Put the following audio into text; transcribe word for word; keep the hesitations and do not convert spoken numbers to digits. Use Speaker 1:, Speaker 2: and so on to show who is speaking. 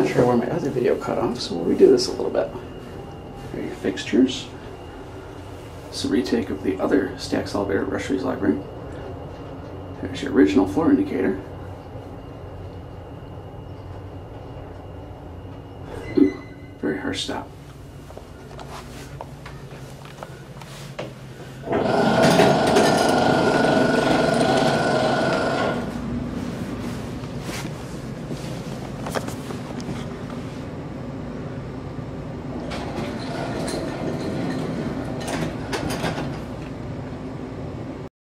Speaker 1: not sure where my other video cut off, so we'll redo this a little bit. There are your fixtures. It's a retake of the other Stax elevator at Rush Rhees Library. There's your original floor indicator. Ooh, very harsh stop.